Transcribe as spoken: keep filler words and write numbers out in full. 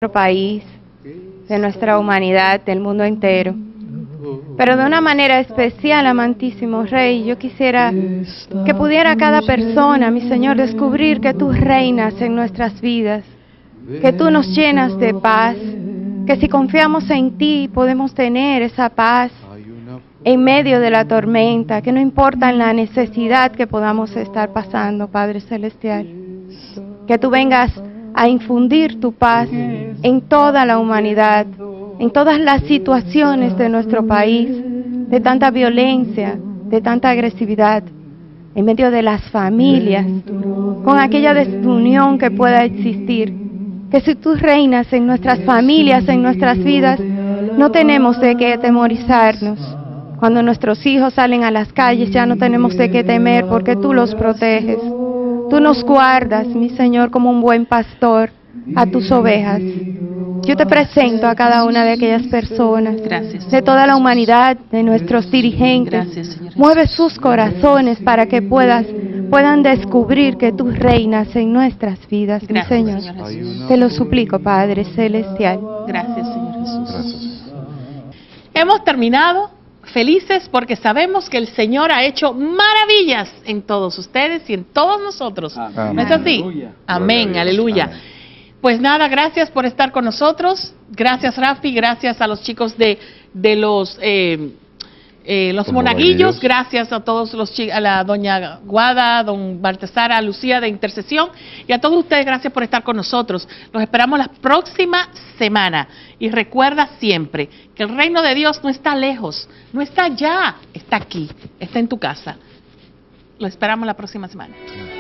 nuestro país, de nuestra humanidad, del mundo entero. Pero de una manera especial, amantísimo Rey, yo quisiera que pudiera cada persona, mi Señor, descubrir que tú reinas en nuestras vidas, que tú nos llenas de paz, que si confiamos en ti podemos tener esa paz en medio de la tormenta, que no importa la necesidad que podamos estar pasando, Padre Celestial. Que tú vengas a infundir tu paz en toda la humanidad, en todas las situaciones de nuestro país, de tanta violencia, de tanta agresividad, en medio de las familias, con aquella desunión que pueda existir. Que si tú reinas en nuestras familias, en nuestras vidas, no tenemos de qué atemorizarnos. Cuando nuestros hijos salen a las calles ya no tenemos de qué temer porque tú los proteges. Tú nos guardas, mi Señor, como un buen pastor a tus ovejas. Yo te presento a cada una de aquellas personas, Gracias, de toda la humanidad, de nuestros dirigentes. Gracias, Señor Jesús. Mueve sus corazones para que puedas, puedan descubrir que tú reinas en nuestras vidas, Gracias, mi Señor. Señor Jesús. Te lo suplico, Padre Celestial. Gracias, Señor Jesús. Gracias. Hemos terminado felices porque sabemos que el Señor ha hecho maravillas en todos ustedes y en todos nosotros. Amén. ¿No es así? Aleluya. Amén, Gloria a Dios. aleluya. Amén. Pues nada, gracias por estar con nosotros. Gracias, Rafi. Gracias a los chicos de, de los, eh, eh, los Los monaguillos. monaguillos. Gracias a todos los chicos, a la doña Guada, don Baltasar, a Lucía de Intercesión. Y a todos ustedes, gracias por estar con nosotros. Los esperamos la próxima semana. Y recuerda siempre que el reino de Dios no está lejos, no está allá, está aquí, está en tu casa. Lo esperamos la próxima semana.